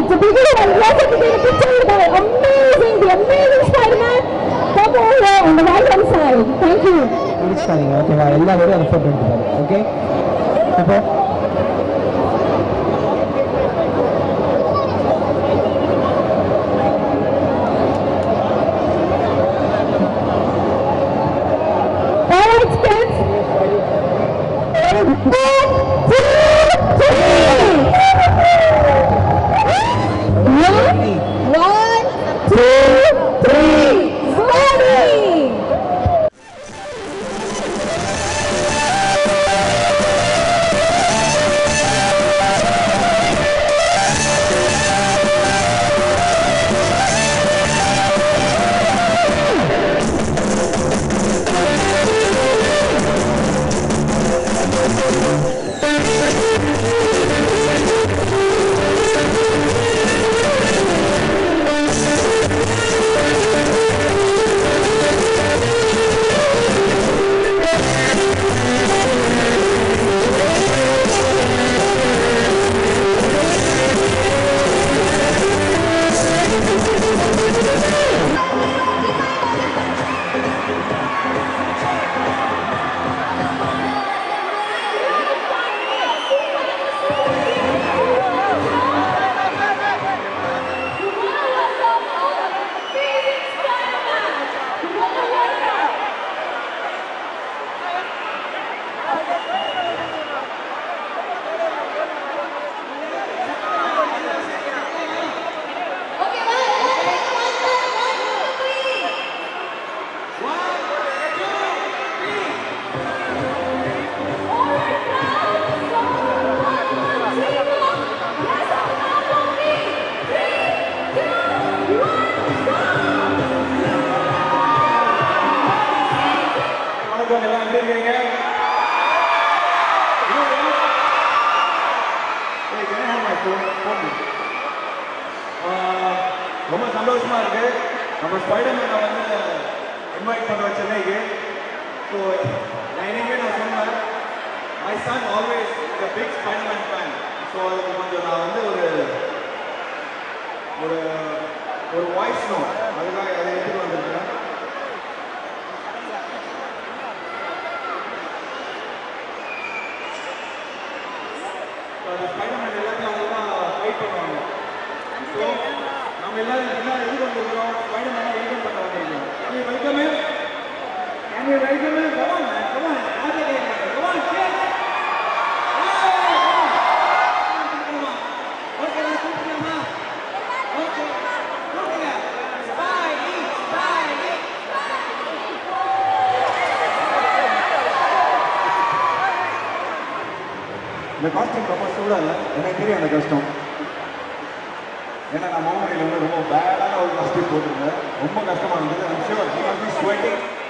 to begin and let's take a picture with the amazing Spider-Man. Come over here on the right hand side. Thank you. Okay, எல்லாரும் அதை photo எடுத்துப்பாரு. Okay இப்போ ரொம்ப சந்தோஷமா இருக்கு. நம்ம ஸ்பைடர்மேனை வந்து இன்வைட் பண்றோம் சென்னைக்கு. ஸோ நான் சொன்னேன், my son always is a big Spider-Man fan. So அதுக்கு கொஞ்சம் நான் வந்து ஒரு வாய்ஸ் நோட் அதுக்காக அதை எடுத்துட்டு வந்திருக்கேன். ஸ்பைடர்மேன் எல்லாத்தையும் அவங்க தான் ஃபைட் பண்ணுவாங்க. ஸோ நம்ம எல்லாரும் எது கொண்டிருக்கிறோம், ஸ்பைடர்மேனை வெல்கம் பண்ண வந்திருக்கோம். Can you welcome him? Can you welcome him? Come on, man. Come on. Come on, cheer. Okay, let's go to him. Okay. Look at that. Spidey. இந்த காஸ்டியூம் ரொம்ப சூடாக இல்லை, எனக்கு தெரியும் அந்த கஷ்டம். ஏன்னா நான் மாமனியில் வந்து ரொம்ப பேடான ஒரு காஸ்டியூம் போட்டிருந்தேன், ரொம்ப கஷ்டமாக இருந்தது. I'm sure he must be sweating.